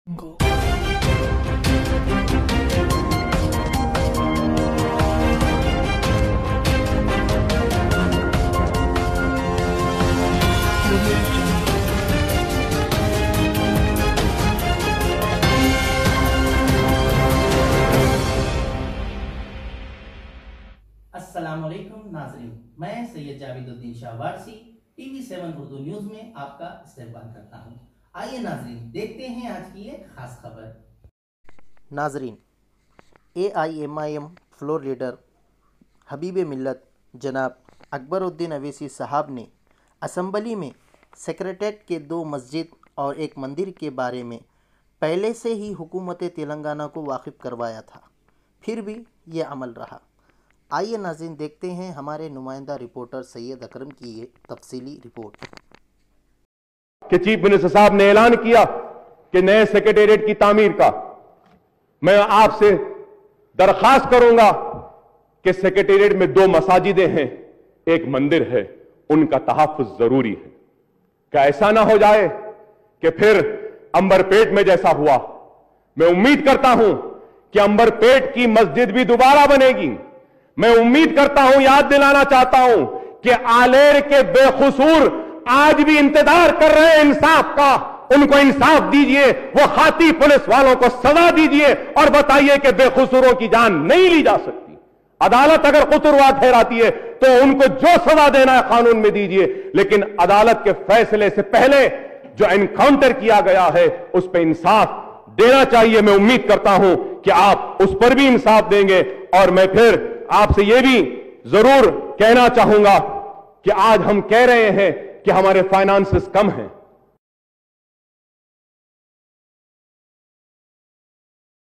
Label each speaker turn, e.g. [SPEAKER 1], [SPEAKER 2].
[SPEAKER 1] Go.
[SPEAKER 2] अस्सलामुअलैकुम नाज़रीन, मैं सैयद जावेदुद्दीन शाह वारसी TV7 उर्दू न्यूज़ में आपका इस्तकबाल करता हूँ। आइए नाज़रीन, देखते हैं आज की एक खास खबर।
[SPEAKER 3] नाज़रीन, AIMIM फ्लोर लीडर हबीब मिल्लत जनाब अकबरुद्दीन अवैसी साहब ने असम्बली में सेक्रेटेरिएट के 2 मस्जिद और 1 मंदिर के बारे में पहले से ही हुकूमत तेलंगाना को वाकिफ़ करवाया था, फिर भी ये अमल रहा। आइए नाज़रीन, देखते हैं हमारे नुमाइंदा रिपोर्टर सैयद अकरम की ये तफसीली रिपोर्ट
[SPEAKER 4] कि चीफ मिनिस्टर साहब ने ऐलान किया कि नए सेक्रेटेरिएट की तामीर का मैं आपसे दरख्वास्त करूंगा कि सेक्रेटेरिएट में 2 मसाजिदें हैं, 1 मंदिर है, उनका तहफ़्फ़ुज़ जरूरी है। क्या ऐसा ना हो जाए कि फिर अंबरपेट में जैसा हुआ। मैं उम्मीद करता हूं कि अंबरपेट की मस्जिद भी दोबारा बनेगी। मैं उम्मीद करता हूं, याद दिलाना चाहता हूं कि आलेर के बेखसूर आज भी इंतजार कर रहे हैं इंसाफ का। उनको इंसाफ दीजिए, वो हाथी पुलिस वालों को सजा दीजिए और बताइए कि बेखसूरों की जान नहीं ली जा सकती। अदालत अगर कसूरवार ठहराती है तो उनको जो सजा देना है कानून में दीजिए, लेकिन अदालत के फैसले से पहले जो एनकाउंटर किया गया है उस पर इंसाफ देना चाहिए। मैं उम्मीद करता हूं कि आप उस पर भी इंसाफ देंगे। और मैं फिर आपसे यह भी जरूर कहना चाहूंगा कि आज हम कह रहे हैं कि हमारे फाइनेंसेस कम हैं,